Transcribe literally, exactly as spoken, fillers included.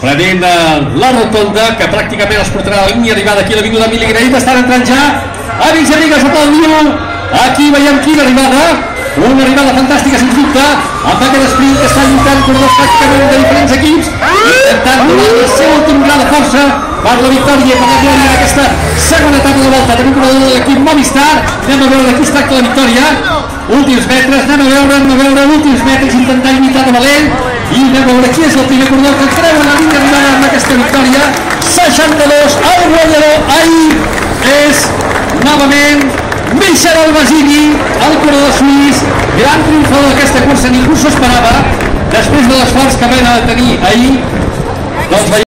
prenent la rotonda, que pràcticament els portarà a la línia arribada aquí a l'avinguda Emili Grahit. Estan entrant ja, amics i amigues, sota el viu. Aquí veiem quina arribada, una arribada fantàstica sens dubte, amb aquest sprint que està lluitant corredors pràcticament de diferents equips, intentant donar el seu últim gra de força per la victòria i per la glòria d'aquesta segona etapa de volta. Tenim un corredor de l'equip Movistar, anem a veure de qui es tracta la victòria. Últims metres, anem a veure, anem a veure, últims metres, intentar lluitar de valent, i anem a veure qui és el primer corredor que creu en la línia arribada amb aquesta victòria. seixanta-dos, el guanyador ahir és novament Michel Albasini, el corredor suís, gran triomfador d'aquesta cursa, ningú s'ho esperava, després de l'esforç que vam tenir ahir, doncs veiem